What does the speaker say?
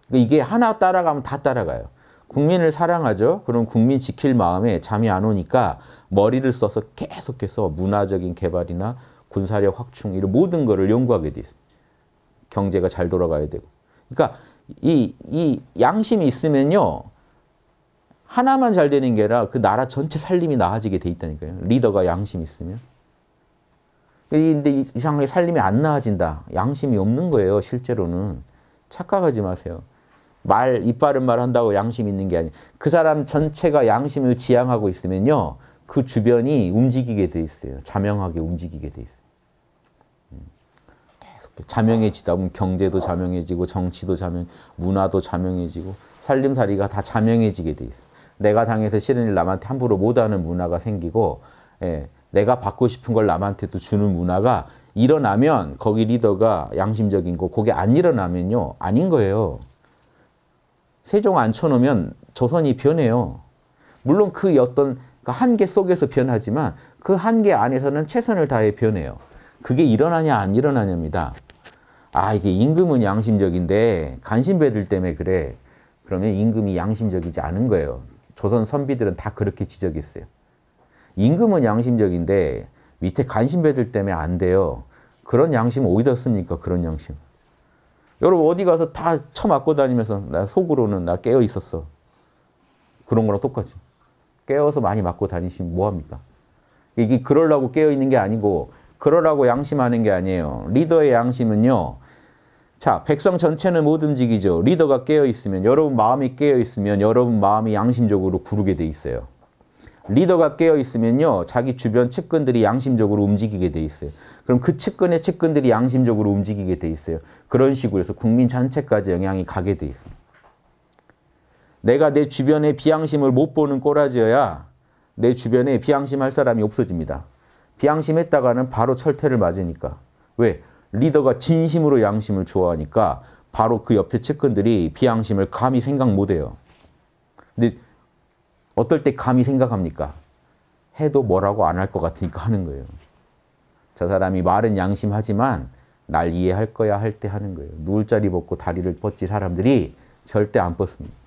그러니까 이게 하나 따라가면 다 따라가요. 국민을 사랑하죠. 그럼 국민 지킬 마음에 잠이 안 오니까 머리를 써서 계속해서 문화적인 개발이나 군사력 확충 이런 모든 거를 연구하게 돼 있어요. 경제가 잘 돌아가야 되고. 그러니까 이 양심이 있으면요. 하나만 잘 되는 게 아니라 그 나라 전체 살림이 나아지게 돼 있다니까요. 리더가 양심이 있으면. 근데 이상하게 살림이 안 나아진다. 양심이 없는 거예요. 실제로는. 착각하지 마세요. 이빠른 말 한다고 양심 있는 게 아니에요. 그 사람 전체가 양심을 지향하고 있으면요. 그 주변이 움직이게 돼 있어요. 자명하게 움직이게 돼 있어요. 계속 자명해지다 보면 경제도 자명해지고 정치도 문화도 자명해지고 살림살이가 다 자명해지게 돼 있어요. 내가 당해서 싫은 일 남한테 함부로 못하는 문화가 생기고 내가 받고 싶은 걸 남한테도 주는 문화가 일어나면 거기 리더가 양심적인 거 그게 안 일어나면요. 아닌 거예요. 세종 앉혀놓으면 조선이 변해요. 물론 그 어떤 한계 속에서 변하지만 그 한계 안에서는 최선을 다해 변해요. 그게 일어나냐 안 일어나냐입니다. 이게 임금은 양심적인데 간신배들 때문에 그래. 그러면 임금이 양심적이지 않은 거예요. 조선 선비들은 다 그렇게 지적했어요. 임금은 양심적인데 밑에 간신배들 때문에 안 돼요. 그런 양심 어디다 씁니까? 그런 양심. 여러분 어디 가서 다 쳐맞고 다니면서 나 속으로는 나 깨어 있었어. 그런 거랑 똑같죠. 깨어서 많이 맞고 다니시면 뭐합니까? 이게 그러려고 깨어 있는 게 아니고 그러라고 양심하는 게 아니에요. 리더의 양심은요. 자, 백성 전체는 못 움직이죠. 리더가 깨어 있으면 여러분 마음이 깨어 있으면 여러분 마음이 양심적으로 구르게 돼 있어요. 리더가 깨어 있으면요. 자기 주변 측근들이 양심적으로 움직이게 돼 있어요. 그럼 그 측근의 측근들이 양심적으로 움직이게 돼 있어요. 그런 식으로 해서 국민 전체까지 영향이 가게 돼 있어요. 내가 내 주변에 비양심을 못 보는 꼬라지여야 내 주변에 비양심할 사람이 없어집니다. 비양심했다가는 바로 철퇴를 맞으니까. 왜? 리더가 진심으로 양심을 좋아하니까 바로 그 옆에 측근들이 비양심을 감히 생각 못해요. 근데 어떨 때 감히 생각합니까? 해도 뭐라고 안 할 것 같으니까 하는 거예요. 저 사람이 말은 양심하지만 날 이해할 거야 할 때 하는 거예요. 누울 자리 벗고 다리를 뻗지 사람들이 절대 안 뻗습니다.